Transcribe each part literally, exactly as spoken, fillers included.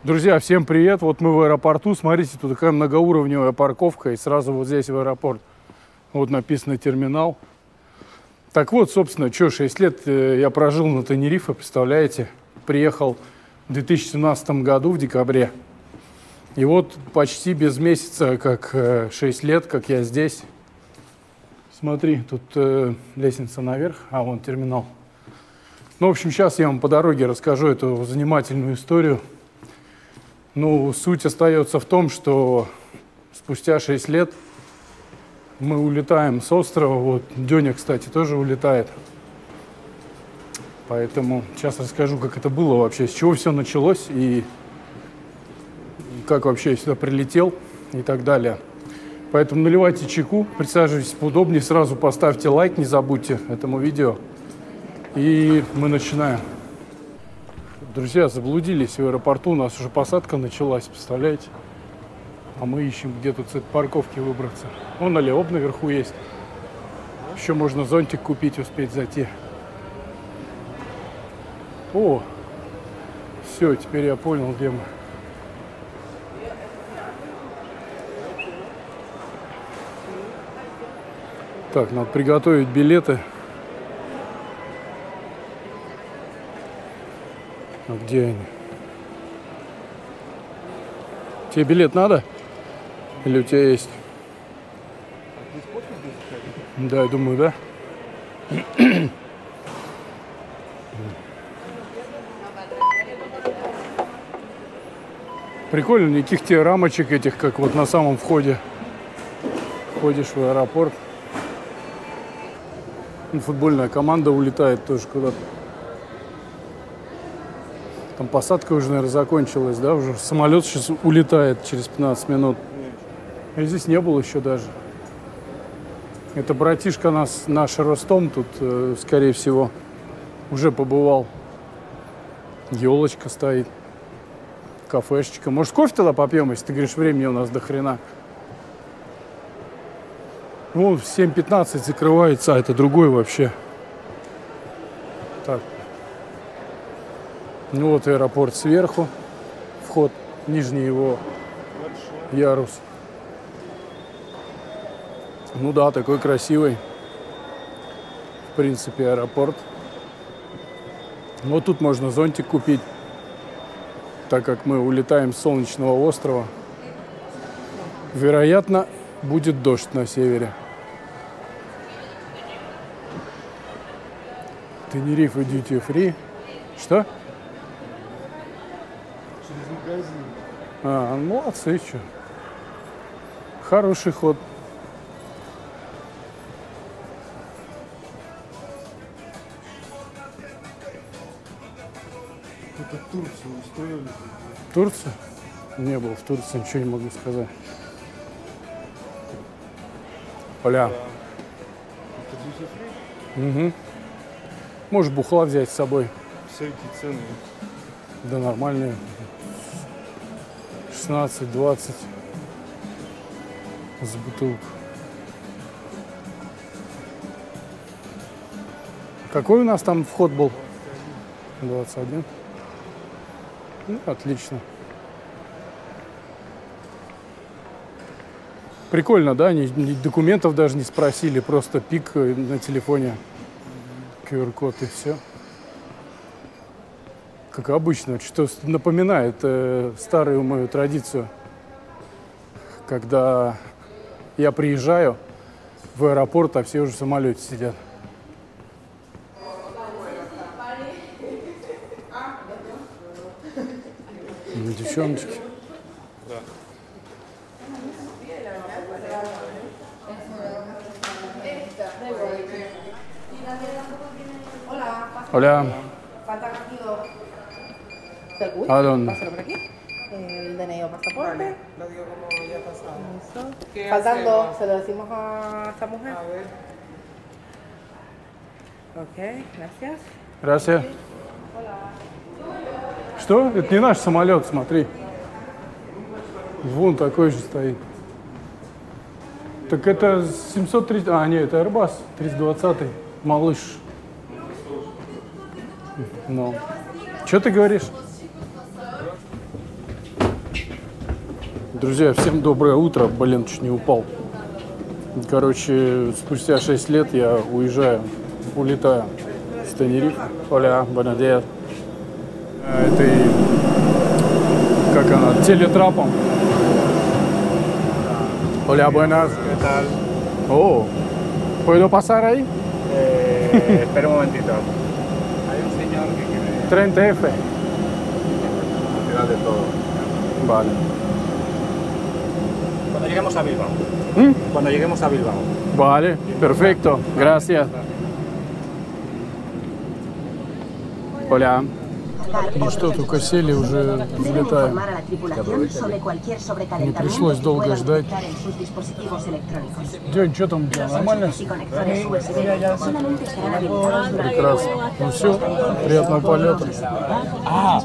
Друзья, всем привет! Вот мы в аэропорту. Смотрите, тут такая многоуровневая парковка. И сразу вот здесь в аэропорт. Вот написано терминал. Так вот, собственно, что, шесть лет я прожил на Тенерифе, представляете? Приехал в две тысячи семнадцатом году, в декабре. И вот почти без месяца, как шесть лет, как я здесь. Смотри, тут э, лестница наверх, а вон терминал. Ну, в общем, сейчас я вам по дороге расскажу эту занимательную историю. Ну, суть остается в том, что спустя шесть лет мы улетаем с острова. Вот Дёня, кстати, тоже улетает. Поэтому сейчас расскажу, как это было вообще, с чего все началось и как вообще я сюда прилетел и так далее. Поэтому наливайте чайку, присаживайтесь поудобнее, сразу поставьте лайк, не забудьте этому видео. И мы начинаем. Друзья, заблудились в аэропорту, у нас уже посадка началась, представляете? А мы ищем, где тут с этой парковки выбраться. Вон Алиоп наверху есть. Еще можно зонтик купить, успеть зайти. О, все, теперь я понял, где мы. Так, надо приготовить билеты. А где они? Тебе билет надо? Или у тебя есть? Да, я думаю, да. Прикольно, никаких тебе рамочек этих, как вот на самом входе. Входишь в аэропорт. Футбольная команда улетает тоже куда-то. Там посадка уже, наверное, закончилась, да? Уже самолет сейчас улетает через пятнадцать минут. И здесь не было еще даже. Это братишка нас, наш Ростом тут, э, скорее всего, уже побывал. Елочка стоит. Кафешечка. Может, кофе тогда попьем, если ты говоришь, времени у нас до хрена. Ну, в семь пятнадцать закрывается, а это другой вообще. Так. Ну вот аэропорт сверху, вход, нижний его ярус. Ну да, такой красивый, в принципе, аэропорт. Вот тут можно зонтик купить, так как мы улетаем с солнечного острова. Вероятно, будет дождь на севере. Тенерифе Duty Free. Что? А, молодцы, что. Хороший ход. Это Турцию устроили? Турция? Не был в Турции, ничего не могу сказать. Поля. Это Duty Free? Угу. Можешь бухла взять с собой. Всякие цены. Да нормальные. шестнадцать-двадцать за бутылку. Какой у нас там вход был? двадцать один. Ну, отлично. Прикольно, да? Ни, ни документов даже не спросили, просто пик на телефоне. ку эр код и все. Как обычно, что напоминает э, старую мою традицию, когда я приезжаю в аэропорт, а все уже в самолете сидят. Девчоночки. Да. Hola. Falta rápido. ¿Seguro? ¿A dónde? Pásalo por aquí. El D N I o pasaporte. Lo digo como ya pasado. Eso. ¿Qué Faltan hacemos? dos, se lo decimos a esta mujer. A ver. Ok, gracias. Gracias. Что? Это не наш самолет, смотри. Вон такой же стоит. Так это семьсот тридцать... А, нет, это Airbus триста двадцать. Малыш. Ну. Что ты говоришь? Друзья, всем доброе утро. Блин, чуть не упал. Короче, спустя шесть лет я уезжаю, улетаю с Тенерифе. Оля, buenos días. Этой, как она, телетрапом. Hola, buenas. ¿Qué tal? Oh, ¿puedo pasar ahí? Eh, espera un momentito. Hay un señor que quiere treinta F. la ciudad de todo. Vale. Cuando lleguemos a Bilbao. ¿Mm? Cuando lleguemos a Bilbao. Vale, perfecto. Gracias. Hola. Ну что, только сели, уже взлетаем. Не пришлось долго ждать. День, что там у тебя, нормально? Прекрасно. Ну все, приятного полета. Ah,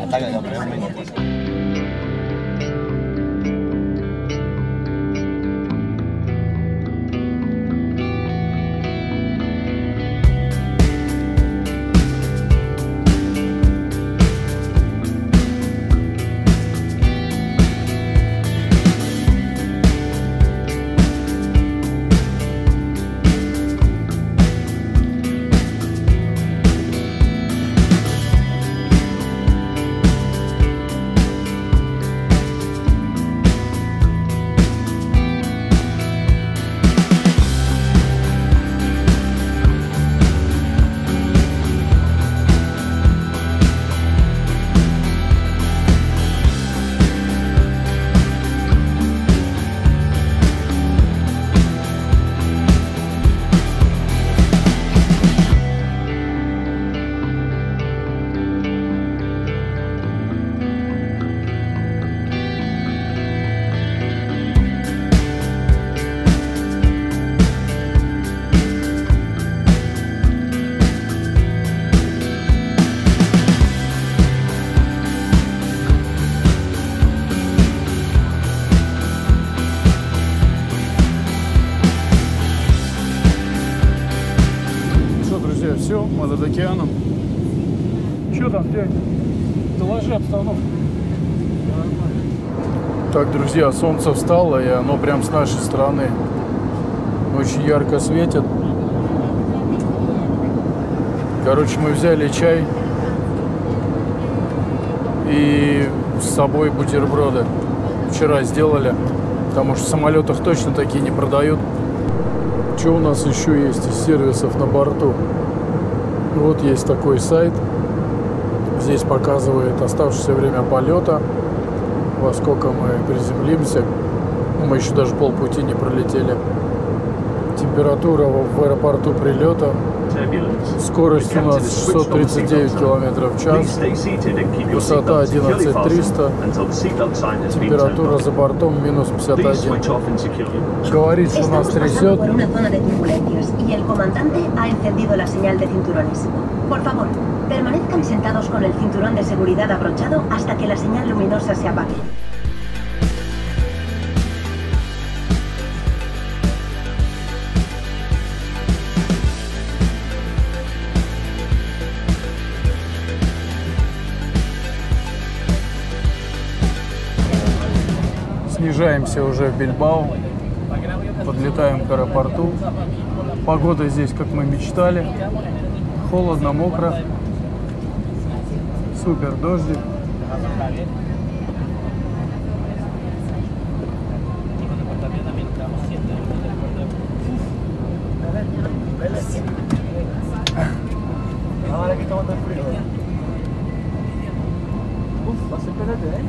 Все, мы над океаном. Че там, дядь? Доложи обстановку. Так, друзья, солнце встало, и оно прям с нашей стороны очень ярко светит. Короче, мы взяли чай и с собой бутерброды. Вчера сделали, потому что в самолетах точно такие не продают. Что у нас еще есть из сервисов на борту? Вот есть такой сайт. Здесь показывает оставшееся время полета, во сколько мы приземлимся. Мы еще даже полпути не пролетели. Температура в аэропорту прилета. Скорость у нас шестьсот тридцать девять километров в час. Высота одиннадцать тысяч триста. Температура за бортом минус пятьдесят один. Говорит, что нас трясет. Permanezcan sentados con el cinturón de seguridad abrochado hasta que la señal luminosa se apague. Снижаемся уже в Бильбао, подлетаем к аэропорту. Погода здесь, как мы мечтали. Холодно, мокро. Супер, дождик. ahora que estamos tan frío. Uf, vas a espérate, ¿eh?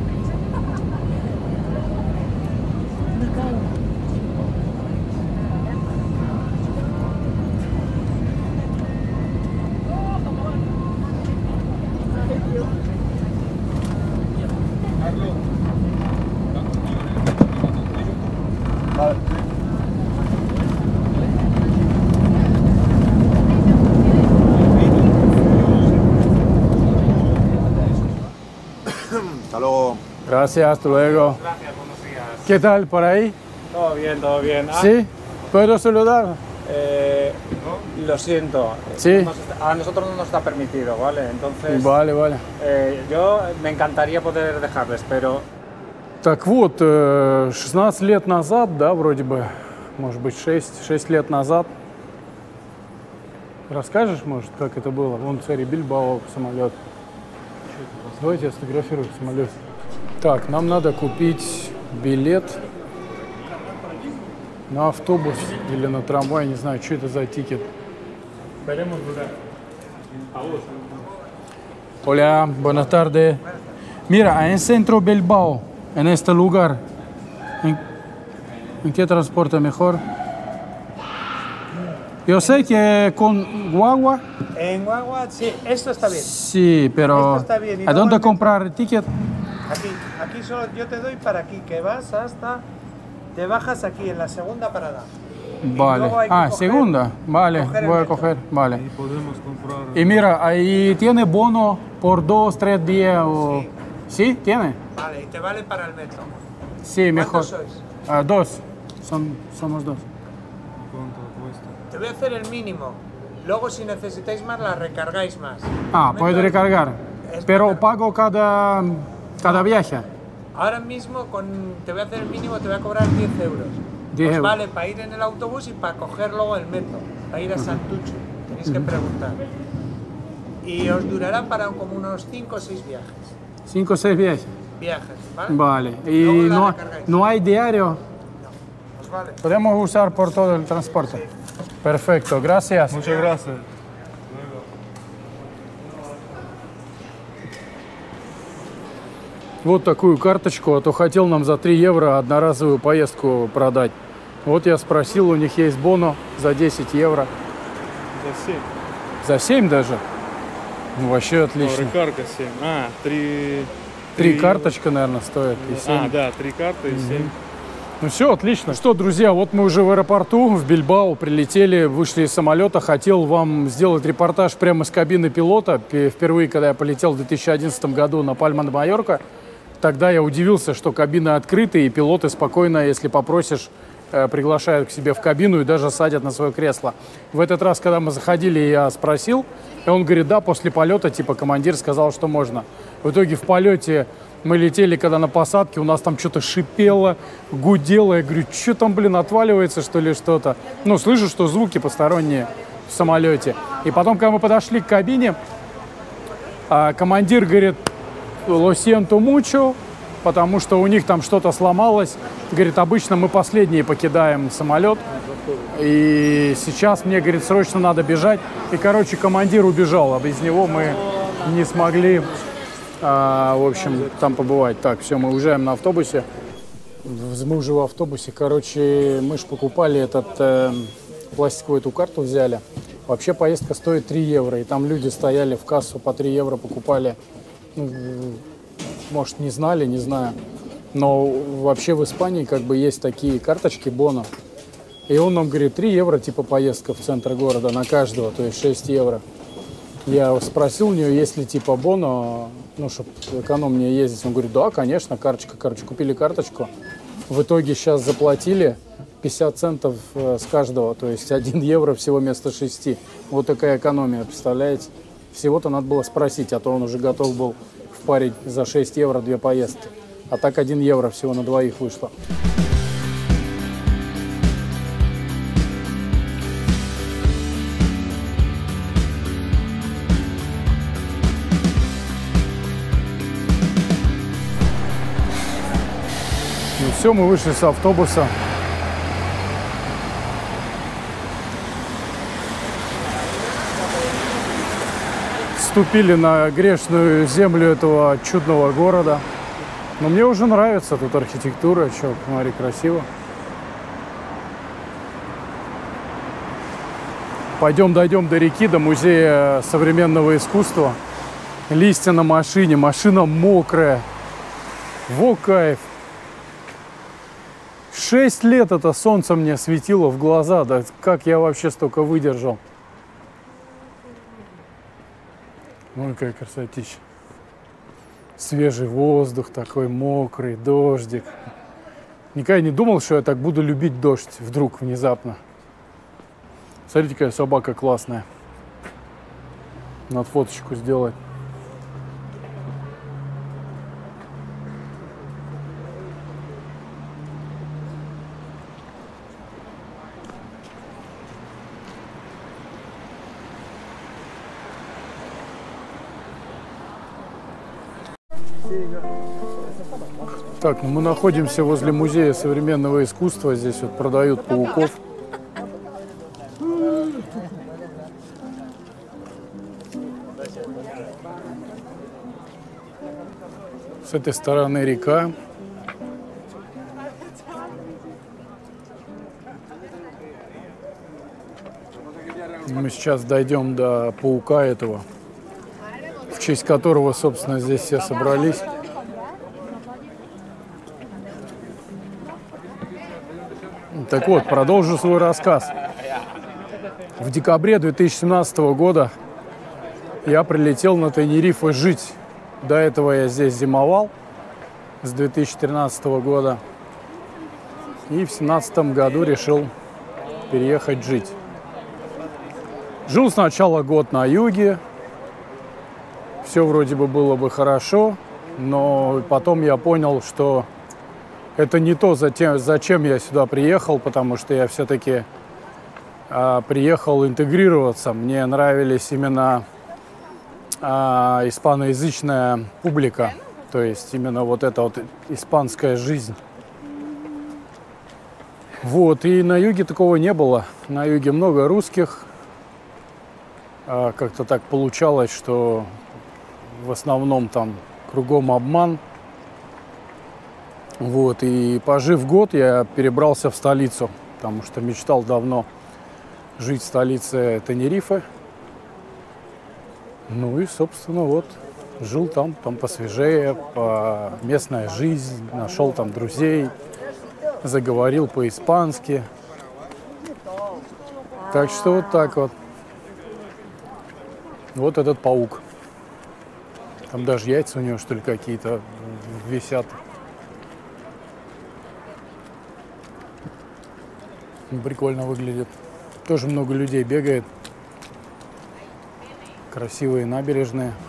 Hasta luego. Gracias, hasta luego. Gracias, buenos días. ¿Qué tal por ahí? Todo bien, todo bien. Ah, ¿Sí? ¿Puedo saludar? eh, lo siento. Sí. Nos está- a nosotros no nos está permitido, ¿vale? Entonces, Vale, vale. eh, yo me encantaría poder dejarles, pero Так вот, э, шестнадцать лет назад, да, вроде бы, может быть, шесть, шесть лет назад. Расскажешь, может, как это было? Вон царь Бильбао самолет. Давайте я сфотографирую самолет. Так, нам надо купить билет на автобус или на трамвай, не знаю, что это за тикет. Hola, buenas tardes. Mira, en centro Bilbao, en este lugar, ¿en, ¿en qué transporte mejor? Yo sé que con guagua. En guagua, sí, esto está bien. Sí, pero Esto está bien, y ¿a luego dónde el- comprar el ticket? Aquí, aquí solo yo te doy para aquí, que vas hasta, te bajas aquí en la segunda parada. Vale. luego hay que Ah, coger- segunda. Vale, coger el voy a metro. coger. Vale. Y podemos comprar. Y mira, ahí tiene bono por dos, tres días o... ¿Sí? ¿Tiene? Vale, y te vale para el metro. Sí, mejor. ¿Cuántos sois? Ah, dos. Son, somos dos. ¿Cuánto cuesta? Te voy a hacer el mínimo. Luego, si necesitáis más, la recargáis más. Ah, Metro- puedo recargar. Es Pero para- pago cada, cada viaje. Ahora mismo con, te voy a hacer el mínimo, te voy a cobrar diez euros. diez Os euros. vale para ir en el autobús y para coger luego el metro, para ir a Santucho. Tenéis que preguntar. Y os durará para como unos cinco o seis viajes. Cinco o seis viajes. Viajes, ¿vale? Vale. Y Luego la no, recargáis. no hay diario. Os vale. Podemos usar por todo el transporte. Perfecto, gracias. Muchas gracias. Вот такую карточку, а то хотел нам за три евро одноразовую поездку продать. Вот я спросил, у них есть боно за десять евро. За семь. За семь даже? Ну, вообще О, отлично. рекарка семь. А, три... Три карточка, наверное, стоит. И семь. А, да, три карты и семь. Ну все, отлично. Что, друзья, вот мы уже в аэропорту, в Бильбао, прилетели, вышли из самолета. Хотел вам сделать репортаж прямо с кабины пилота. П- Впервые, когда я полетел в две тысячи одиннадцатом году на Пальма-де-Майорка, тогда я удивился, что кабины открыты, и пилоты спокойно, если попросишь, э, приглашают к себе в кабину и даже садят на свое кресло. В этот раз, когда мы заходили, я спросил, и он говорит, да, после полета, типа, командир сказал, что можно. В итоге в полете мы летели, когда на посадке, у нас там что-то шипело, гудело. Я говорю, что там, блин, отваливается, что ли, что-то? Ну, слышу, что звуки посторонние в самолете. И потом, когда мы подошли к кабине, а, командир говорит, lo siento mucho, потому что у них там что-то сломалось. Говорит, обычно мы последние покидаем самолет. И сейчас мне, говорит, срочно надо бежать. И, короче, командир убежал, а без него мы не смогли, а, в общем, там побывать. Так, все, мы уезжаем на автобусе. Мы уже в автобусе. Короче, мы же покупали этот, э, пластиковую эту карту взяли. Вообще поездка стоит три евро. И там люди стояли в кассу по три евро, покупали. Ну, может, не знали, не знаю. Но вообще в Испании как бы есть такие карточки боно. И он нам говорит, три евро типа поездка в центр города на каждого, то есть шесть евро. Я спросил у нее, есть ли типа боно, ну, чтобы экономнее ездить. Он говорит, да, конечно, карточка. Короче, купили карточку. В итоге сейчас заплатили пятьдесят центов э, с каждого, то есть один евро всего вместо шести. Вот такая экономия, представляете? Всего-то надо было спросить, а то он уже готов был впарить за шесть евро две поездки. А так один евро всего на двоих вышло. Ну все, мы вышли с автобуса. Ступили на грешную землю этого чудного города. Но мне уже нравится тут архитектура. Че, смотри, красиво. Пойдем, дойдем до реки, до музея современного искусства. Листья на машине, машина мокрая. Во кайф. Шесть лет это солнце мне светило в глаза. Да как я вообще столько выдержал? Ой, какая красотища. Свежий воздух такой, мокрый, дождик. Никогда не думал, что я так буду любить дождь вдруг, внезапно. Смотрите, какая собака классная. Надо фоточку сделать. Так, ну мы находимся возле музея современного искусства. Здесь вот продают пауков. С этой стороны река. Мы сейчас дойдем до паука этого, в честь которого, собственно, здесь все собрались. Так вот, продолжу свой рассказ. В декабре две тысячи семнадцатого года я прилетел на Тенерифе жить. До этого я здесь зимовал с две тысячи тринадцатого года. И в две тысячи семнадцатом году решил переехать жить. Жил сначала год на юге. Все вроде бы было бы хорошо, но потом я понял, что это не то, зачем я сюда приехал, потому что я все-таки а, приехал интегрироваться. Мне нравились именно а, испаноязычная публика, то есть именно вот эта вот испанская жизнь. Вот, и на юге такого не было. На юге много русских. А, как-то так получалось, что в основном там кругом обман. Вот, и пожив год, я перебрался в столицу, потому что мечтал давно жить в столице Тенерифе. Ну и, собственно, вот, жил там, там посвежее, по местная жизнь, нашел там друзей, заговорил по-испански. Так что вот так вот. Вот этот паук. Там даже яйца у него, что ли, какие-то висят. Прикольно выглядит. Тоже много людей бегает. Красивые набережные.